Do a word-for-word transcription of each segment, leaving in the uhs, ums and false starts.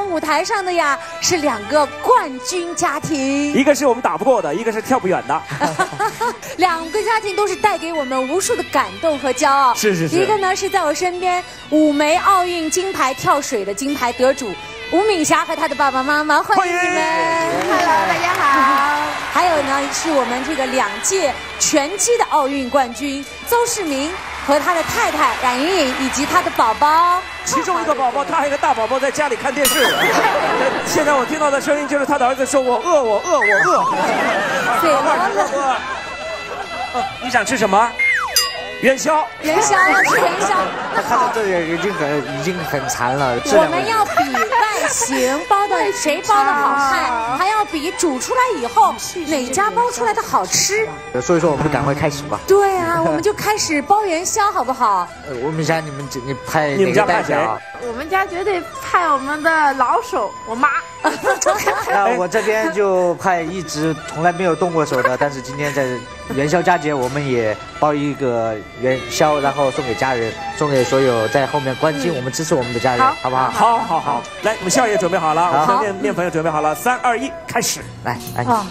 们舞台上的呀是两个冠军家庭， 一个是我们打不过的，一个是跳不远的。 两个家庭都是带给我们无数的感动和骄傲。 是是是。 一个呢是在我身边五枚奥运金牌跳水的金牌得主吴敏霞和她的爸爸妈妈，欢迎你们 ！Hello， 大家好。 还有呢是我们这个两届拳击的奥运冠军邹市明和他的太太冉莹颖以及他的宝宝。 其中一个宝宝，他还有一个大宝宝在家里看电视。现在我听到的声音就是他的儿子说：“我饿，我饿，我饿。”饿饿。你想吃什么？元宵。 元宵要吃元宵。 那看到这里已经很已经很馋了。 我们要比外形包的谁包的好看，还要比煮出来以后哪家包出来的好吃。 所以说，我们赶快开始吧。 对啊，我们就开始包元宵，好不好？ 呃，吴敏霞，你们你派你们家派谁？ 我们家绝对派我们的老手，我妈。 那我这边就派一直从来没有动过手的，但是今天在元宵佳节，我们也包一个元宵，然后送给家人，送给所有在后面关心我们、支持我们的家人，好, 好不好？ 好，好，好。来，我们笑也准备好了，我们的面面粉也准备好了，三二一，开始！ 来，来。哦、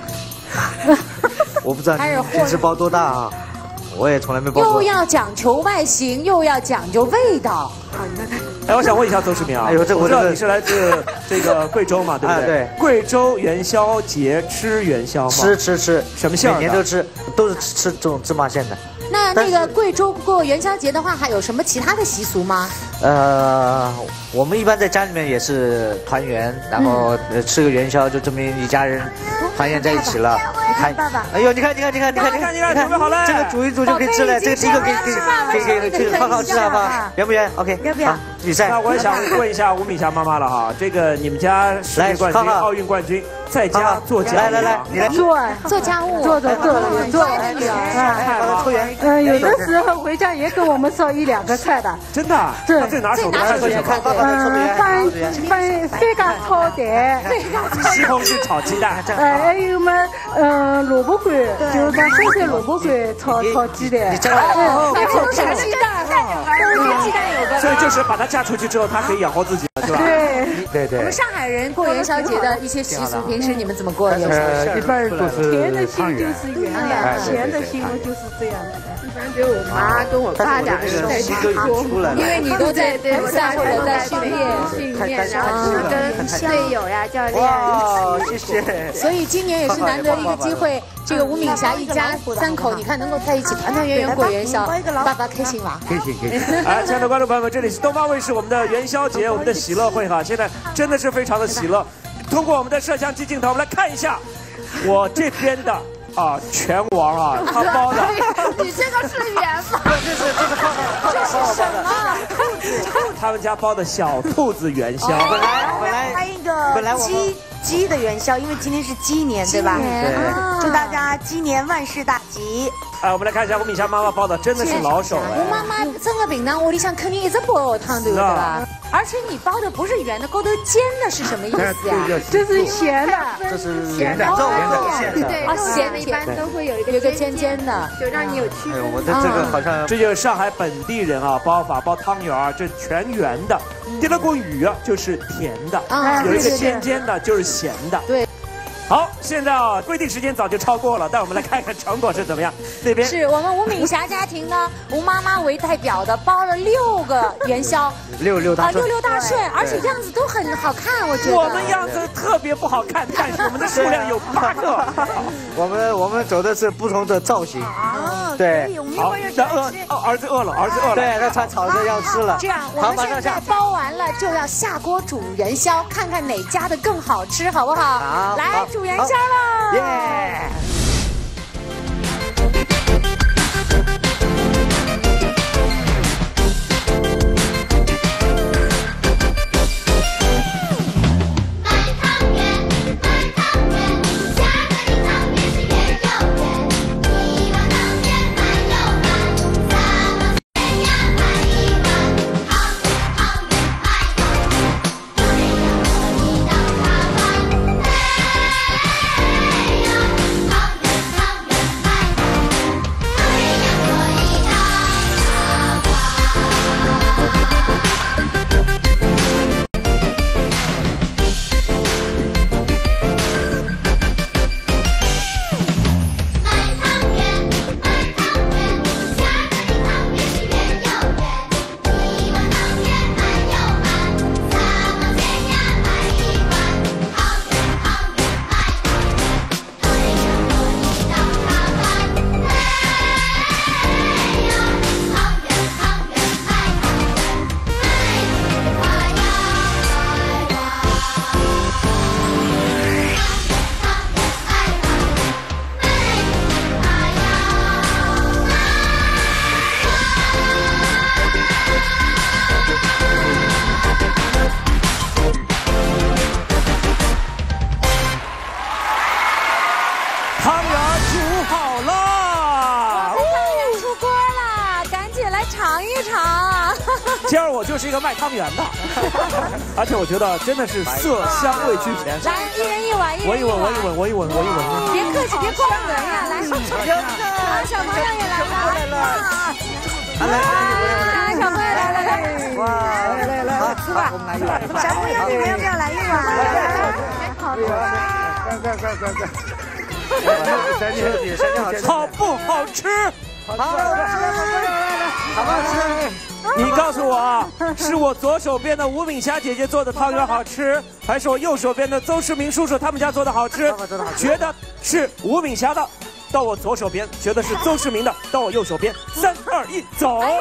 我不知道你平时包多大啊？我也从来没包过。 又要讲求外形，又要讲究味道。 哎，我想问一下邹市明啊，哎呦，这我知道你是来自这个贵州嘛，对不对？对。贵州元宵节吃元宵吗？ 吃吃吃， 什么馅儿？ 每年都吃，都是吃这种芝麻馅的。 那那个贵州过元宵节的话，还有什么其他的习俗吗？ 呃，我们一般在家里面也是团圆，然后吃个元宵，就证明一家人团圆在一起了。 看爸爸， 哎呦，你看，你看，你看，你看， 你看，你看，准备好了， 这个煮一煮就可以吃了，这个第一个可以可以可以可以可以好好吃，好不好？圆不圆 ？OK， 要不要？ 比赛。 那我也想问一下吴敏霞妈妈了哈，这个你们家世界冠军、奥运冠军，在家做家务， 来来来，你来做做家务， 做做做做女儿，抽圆。 嗯，有的时候回家也给我们烧一两个菜的。 真的？ 对， 最拿手的菜是什么？ 嗯，番番番茄炒蛋， 西红柿炒鸡蛋。 呃，还有嘛，嗯，萝卜干，就是讲生菜萝卜干炒炒鸡蛋。 你这个哦， 炒鸡蛋，跟鸡蛋有关。 所以就是把她嫁出去之后，她可以养活自己了，是吧？ 对对对。 我们上海人过元宵节的一些习俗，平时你们怎么过？有呃，一般都是甜的心就是圆的，咸的心就是这样的。 一般只有我妈跟我爸俩人在家做， 因为你都在比赛或者在训练训练，然后跟队友呀、教练哇，谢谢。 所以今年也是难得一个机会，这个吴敏霞一家三口，你看能够在一起团团圆圆过元宵，爸爸开心吗？ 开心开心。 哎，亲爱的观众朋友们，这里是东方卫视我们的元宵节，我们的喜乐会哈，现在真的是非常的喜乐。通过我们的摄像机镜头，我们来看一下我这边的。啊，拳王啊，他包的。 你这个是圆吗？ 这是这是这是什么？ 兔子，他们家包的小兔子元宵。 本来本来拍一个鸡鸡的元宵，因为今天是鸡年，对吧？ 对。 祝大家鸡年万事大吉。 哎，我们来看一下吴敏霞妈妈包的，真的是老手哎。 我妈妈整个平常屋里向肯定一直包汤头，对吧？而且你包的不是圆的，勾头尖的是什么意思呀？ 这是咸的， 这是咸的， 肉咸的， 对， 啊，咸的一般都会有一个有个尖尖的， 就让你有区别。 我的这个好像， 这就是上海本地人啊包法，包汤圆啊，这全圆的。第二锅鱼啊就是甜的，有一个尖尖的就是咸的。 对。 好，现在啊，规定时间早就超过了，但我们来看看成果是怎么样。那边是我们吴敏霞家庭呢，吴妈妈为代表的包了六个元宵， 六六大啊，六六大顺，而且样子都很好看，我觉得。 我们样子特别不好看，但是我们的数量有八个。 我们我们走的是不同的造型。 啊， 对， 好，那饿哦，儿子饿了，儿子饿了。 对，那他吵着要吃了。 这样，我们现在包完了就要下锅煮元宵，看看哪家的更好吃，好不好？ 好， 来。煮元宵了！ 耶！ 好今儿我就是一个卖汤圆的，而且我觉得真的是色香味俱全。 来，一人一碗，一人我一吻，我一吻，我一吻，我一吻。 别客气，别光闻呀，来，小朋友也来了，来来，小朋友来来来，哇，来来来，吃吧，我们来一碗。 小朋友，你们要不要来一碗？ 好的，快快快快快！ 好不好吃？ 好，好不好吃？ 你告诉我啊，是我左手边的吴敏霞姐姐做的汤圆好吃，还是我右手边的邹市明叔叔他们家做的好吃？觉得是吴敏霞的，到我左手边；觉得是邹市明的，到我右手边。三二一，走！ 哎呦，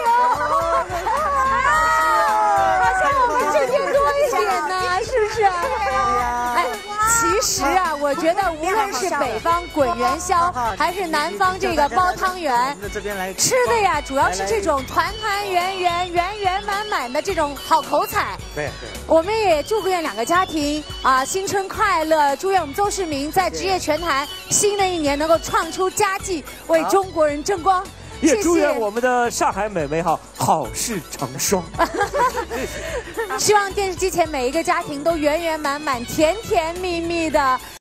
好像我们这边多一点呢，是不是？哎。其实啊，我觉得无论是北方滚元宵，还是南方这个包汤圆，吃的呀，主要是这种团团圆圆、圆圆满满的这种好口彩。 对对。 我们也祝愿两个家庭啊新春快乐，祝愿我们邹市明在职业拳坛新的一年能够创出佳绩，为中国人争光。 也祝愿我们的上海美眉哈好事成双。 希望电视机前每一个家庭都圆圆满满、甜甜蜜蜜的。